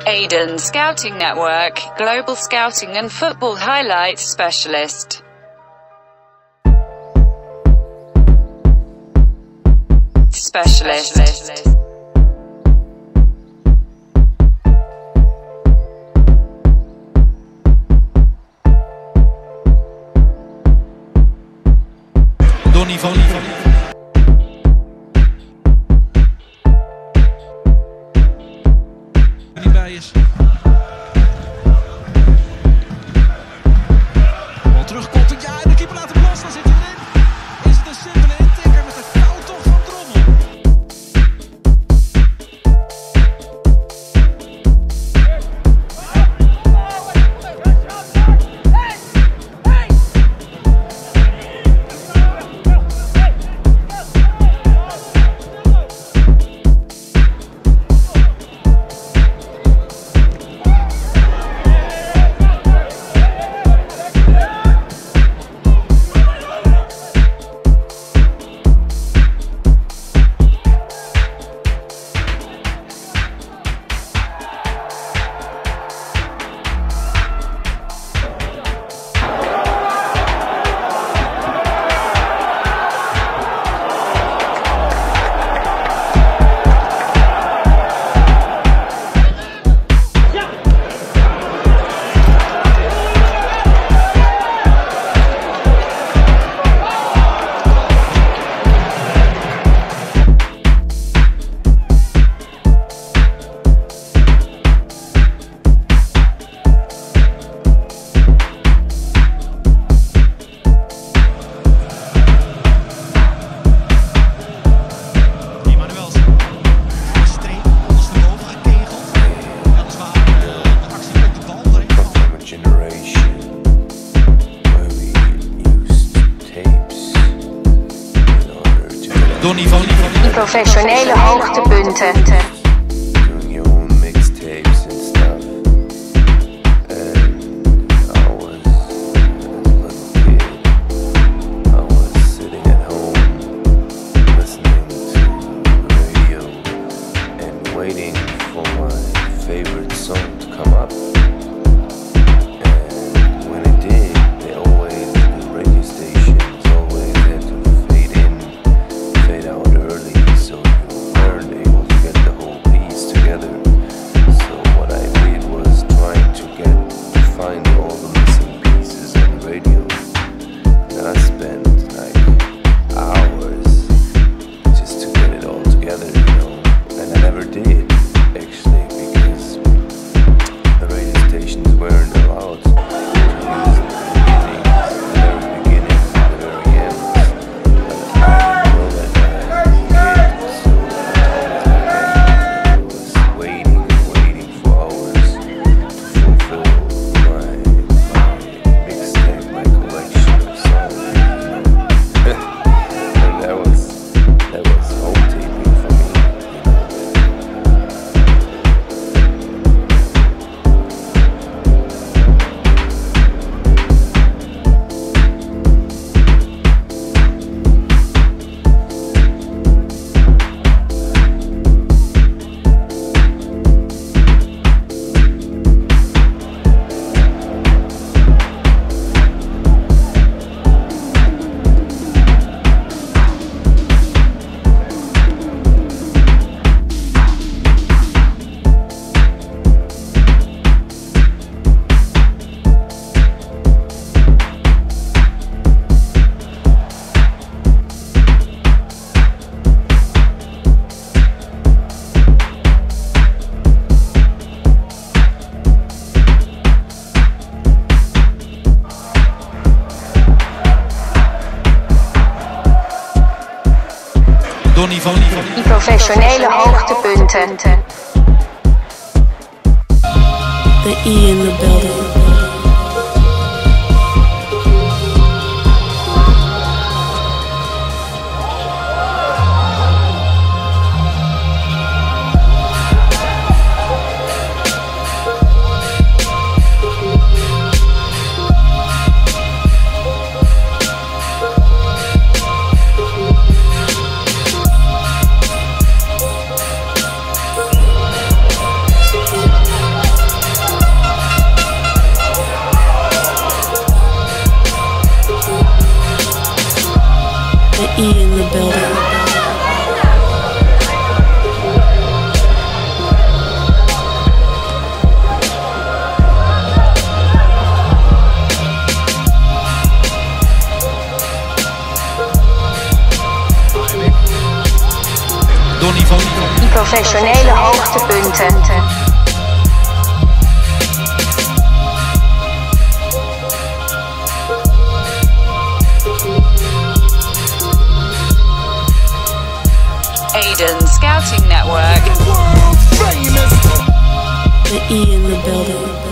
Aiden Scouting Network, Global Scouting and Football Highlights Specialist. Donny van Lieven. Die bij is. Bal terugkomt. Ja, en de keeper laat hem los. Dan zit hij erin. Is het een simpele intikker met een fout toch van Drommel? Donny van Lieven. Professionele hoogtepunten. Donny van Lieven. Professionele hoogtepunten. The E in the building. Donny van Niel. Professionele hoogtepunten. Aiden Scouting Network. World famous. The E in the building.